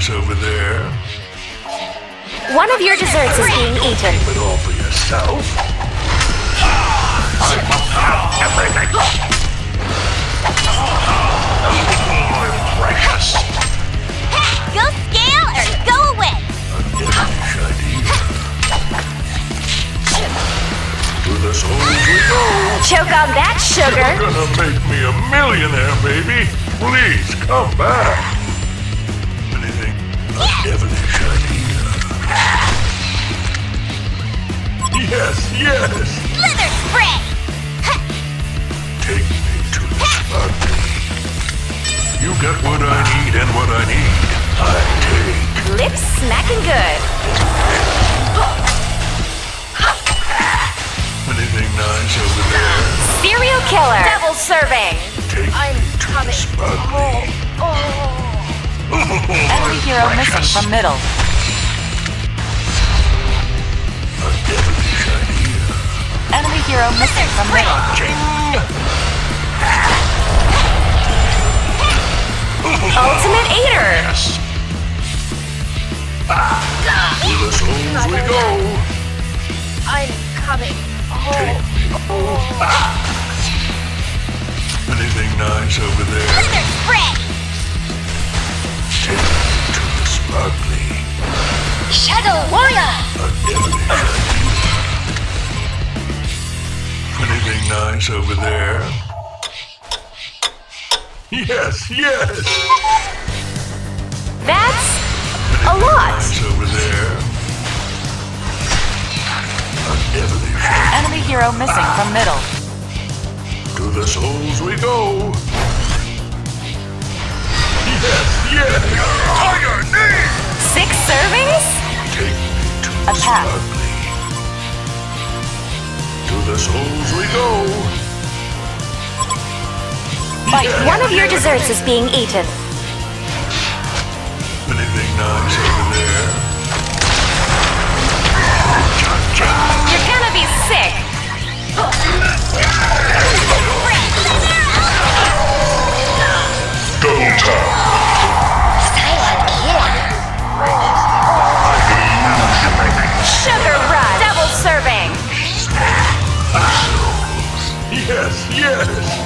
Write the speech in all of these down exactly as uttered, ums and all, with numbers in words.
nice over there? One of your desserts is being eaten. Keep it all for yourself. I must have everything. My precious. Go scale or go away! A devilish idea. To the souls we go. Choke on that sugar. You're gonna make me a millionaire, baby. Please come back. Anything? A devilish idea. Yes, yes. Slither spray! Take me to the sparkly. You get what I need and what I need. I take. Lips smacking good. Anything nice over there? Serial killer. Double serving. Take I'm me to coming. the sparkly. Oh, Enemy hero missing from middle. A devilish idea. Enemy hero missing from middle. Ching! Ultimate eater. Yes. Ah, to the souls we go. I'm coming. Take me. Ah. Anything nice over there? Slither spray! Take me to the sparkly. Shadow warrior! A devilish idea. Anything nice over there? Yes, yes! That's a Anything lot. nice over there? A devilish idea. Enemy hero missing from middle. To the souls we go! Yes, yes! On your knees! Six servings? Take me to the Attack. sparkly. To the souls we go! Fight. One of your desserts is being eaten. Anything nice over there? You're gonna be sick. Double tap! Silent kill! Sugar rush. Double serving. Yes, yes!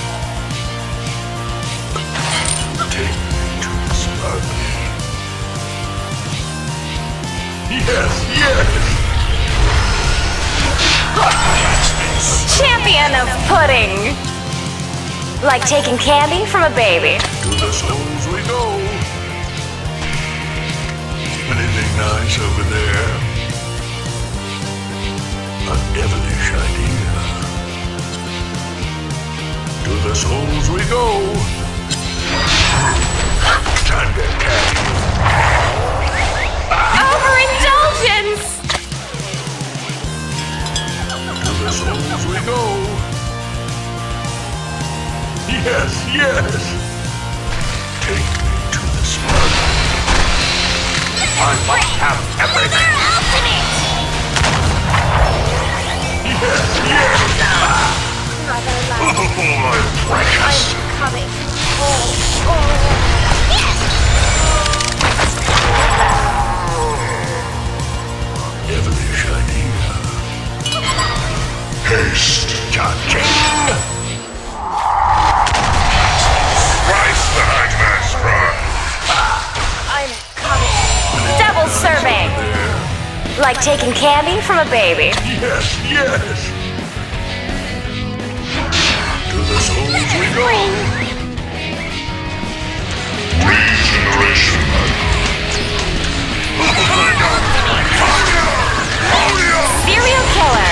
Take me to the sparkly. Yes, yes! Champion of pudding. Like taking candy from a baby. To the souls we go! Anything nice over there? A devilish idea. To the souls we go! Time to catch you. Overindulgence. To the souls we go! Yes, yes! Take me to the sparkly. I must have everything! Ultimate! Yes, yes! Mother Oh, love, my precious! I'm coming. Oh, oh. Devilish idea. Haste! Cha-ching! Rise the Hangman's Run! I'm coming. Double serving. There. Like taking candy from a baby. Yes, yes! To the souls we go! Regeneration! Serial killer.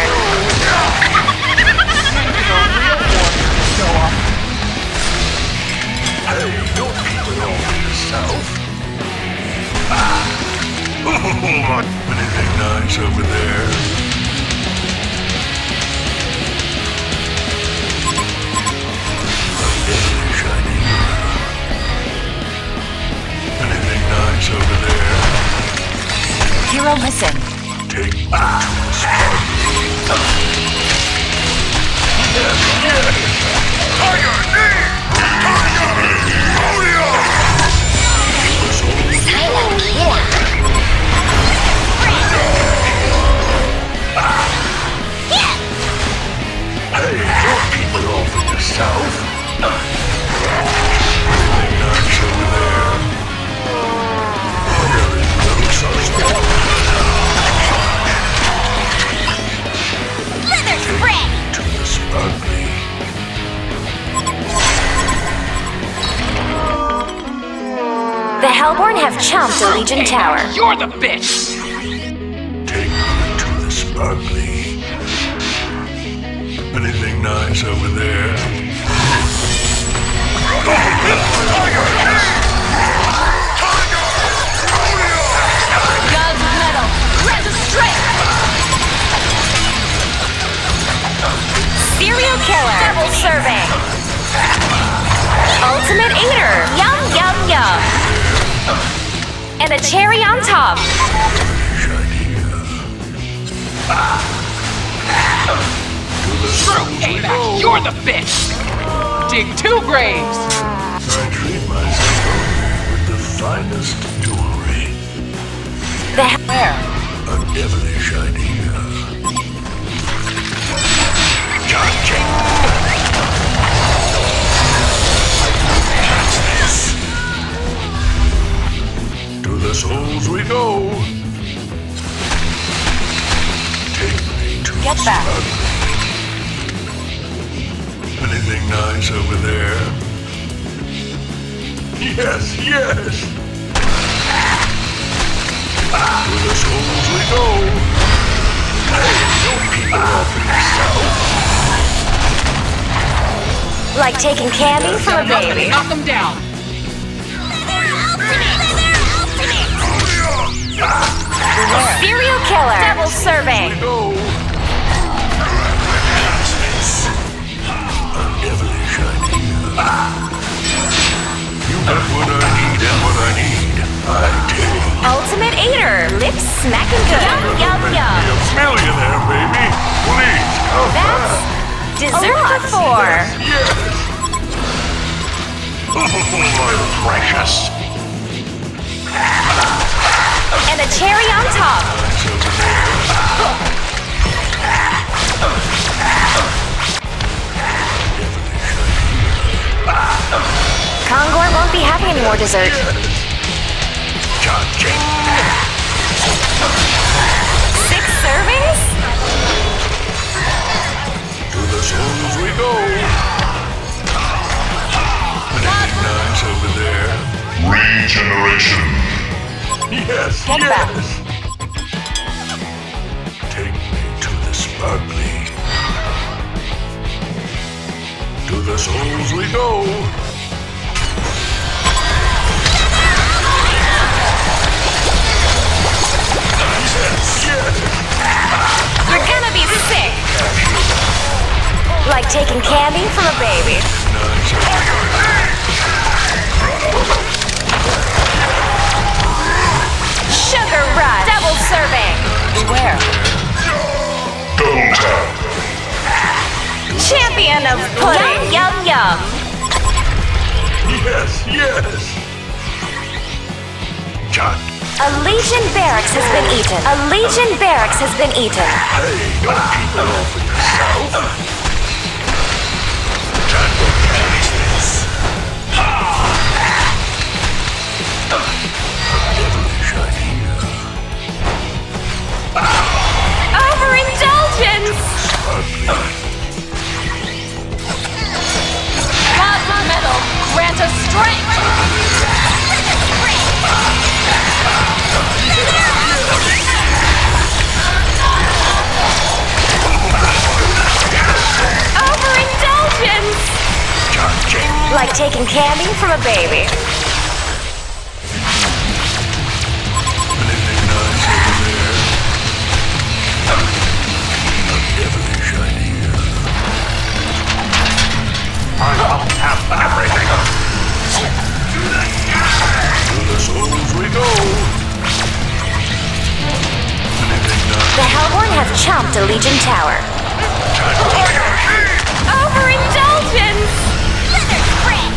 Hey, don't keep it all to yourself. Ah. Oh, anything nice over there? A devilish idea. Anything nice over there? Hero missing. Take me to the sparkly. Yes, yes! On your knees! On your knees! Rodeo! The souls we go! yourself. Anything nice over there? There is no such thing. Slither spray! To the sparkly. The Hellborn have chomped a Legion tower. You're the bitch! Take me to the sparkly. Anything nice over there? God's metal! Grant us strength! Serial killer. Double serving. Ultimate eater. Yum, yum, yum. And a cherry on top. True payback! You're the bitch! Dig two graves! I treat myself with the finest jewelry. The hell. Where? A devilish idea. Gotcha. Catch this. To the souls we go. Take me to Get the back. sparkly. Anything nice over there? Yes, yes. To the souls we go. Hey, don't keep it all for yourself. Like taking candy from a baby. Knock them down! Serial killer. Double serving. Go. A devilish idea. You got what I need and what I need. I take. Ultimate eater. Lips smacking good. Yum, yum, Be yum. a millionaire, baby. Please, come That's back. dessert for four. Yes. Oh, my precious. And a cherry on top. It's over there. Kongor won't be having any more dessert. Gotcha. Six servings? To the souls we go. Anything nice over there? Regeneration. Yes, Get yes. back. Take me to the sparkly. To the souls we go. Yes, yes. You're gonna be sick. Like taking candy from a baby. Nice over there. Sugar rush. Double serving. Beware. Double tap. Champion of pudding. Yum, yum, yum. Yes, yes. John. A Legion barracks has been eaten. A Legion barracks has been eaten. Hey, don't keep it all for yourself. Time to catch this. A devilish idea. Overindulgence. Sparkly. God's metal! Grant us strength! Overindulgence. Gotcha. Like taking candy from a baby. Anything nice over there? A devilish idea. I will have everything. To the souls we go. Anything nice? The Hellborn have chomped a Legion tower. Overindulgence. Slither spray!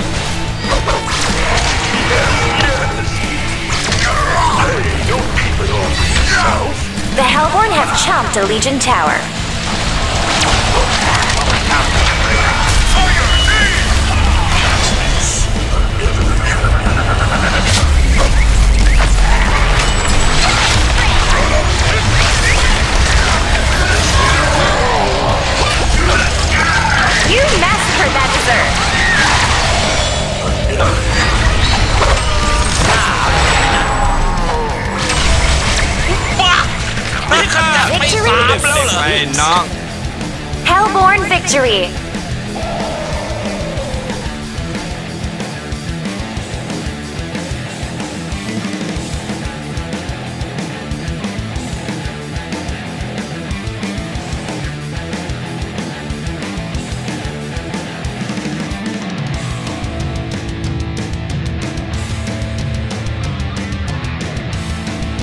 Hey, don't keep it all for yourself. The Hellborn have chomped a Legion tower. To น้อง Hellborn victory.